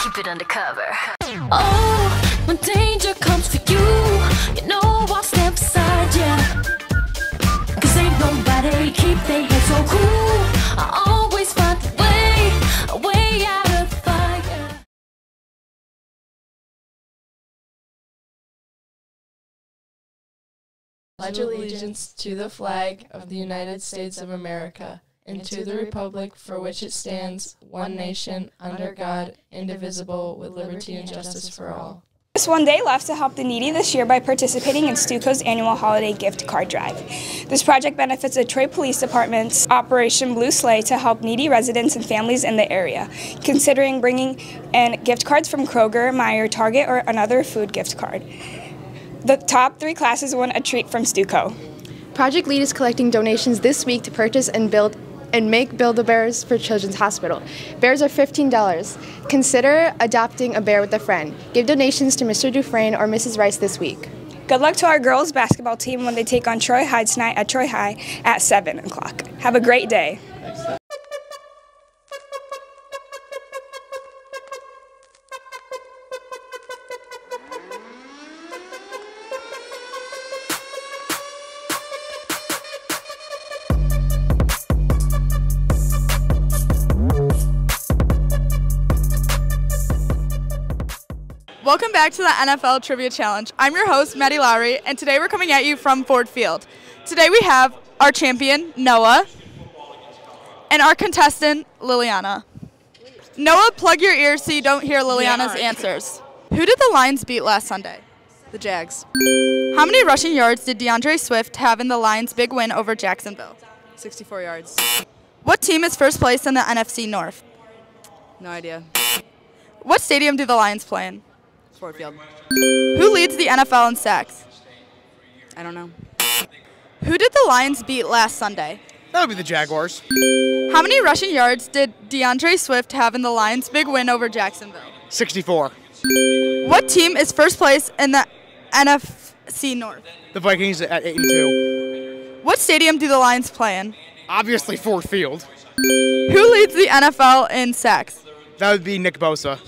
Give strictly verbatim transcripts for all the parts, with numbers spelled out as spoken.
keep it undercover. Oh, when danger comes for you, you know I'll stand beside ya. Cause ain't nobody keep their head so cool. I always find a way, a way out of the fire. Pledge allegiance to the flag of the United States of America and to the republic for which it stands, one nation, under God, indivisible, with liberty and justice for all. Just one day left to help the needy this year by participating in Stuco's annual holiday gift card drive. This project benefits the Troy Police Department's Operation Blue Sleigh to help needy residents and families in the area, considering bringing in gift cards from Kroger, Meijer, Target, or another food gift card. The top three classes won a treat from Stuco. Project Lead is collecting donations this week to purchase and build and make Build-A-Bears for Children's Hospital. Bears are fifteen dollars. Consider adopting a bear with a friend. Give donations to Mister Dufresne or Missus Rice this week. Good luck to our girls basketball team when they take on Troy High tonight at Troy High at seven o'clock. Have a great day. Welcome back to the N F L Trivia Challenge. I'm your host, Maddie Lowry, and today we're coming at you from Ford Field. Today we have our champion, Noah, and our contestant, Liliana. Noah, plug your ears so you don't hear Liliana's Yeah. answers. Who did the Lions beat last Sunday? The Jags. How many rushing yards did DeAndre Swift have in the Lions' big win over Jacksonville? sixty-four yards. What team is first place in the N F C North? No idea. What stadium do the Lions play in? Ford Field. Who leads the N F L in sacks? I don't know. Who did the Lions beat last Sunday? That would be the Jaguars. How many rushing yards did DeAndre Swift have in the Lions' big win over Jacksonville? sixty-four. What team is first place in the N F C North? The Vikings at eight and two. What stadium do the Lions play in? Obviously Ford Field. Who leads the N F L in sacks? That would be Nick Bosa.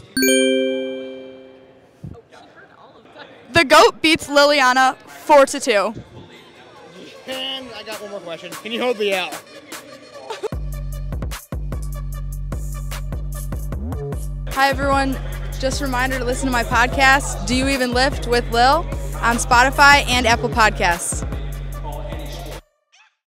The GOAT beats Liliana four to two. And I got one more question. Can you hold me out? Hi, everyone. Just a reminder to listen to my podcast, Do You Even Lift with Lil, on Spotify and Apple Podcasts.